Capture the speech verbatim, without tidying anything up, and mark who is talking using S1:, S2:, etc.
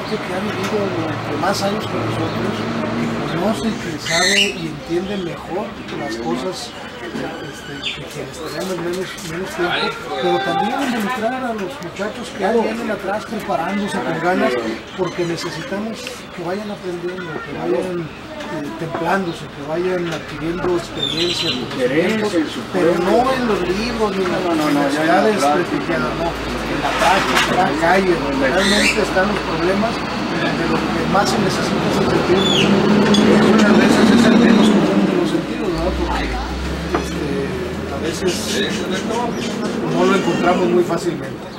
S1: gente que ha vivido durante más años que nosotros, que conoce, que sabe y entiende mejor las cosas este, que, que les tenemos menos, menos tiempo, pero también involucrar a los muchachos que vienen atrás preparándose con ganas, porque necesitamos que vayan aprendiendo, que vayan eh, templándose, que vayan adquiriendo experiencia, pero no en los libros ni en las universidades prestigiadas, no, en la práctica, en la calle, donde realmente están los problemas, donde lo que más se necesita es el sentido común. Algunas veces es el menos común de los sentidos, ¿no? Porque este, a veces no lo encontramos muy fácilmente.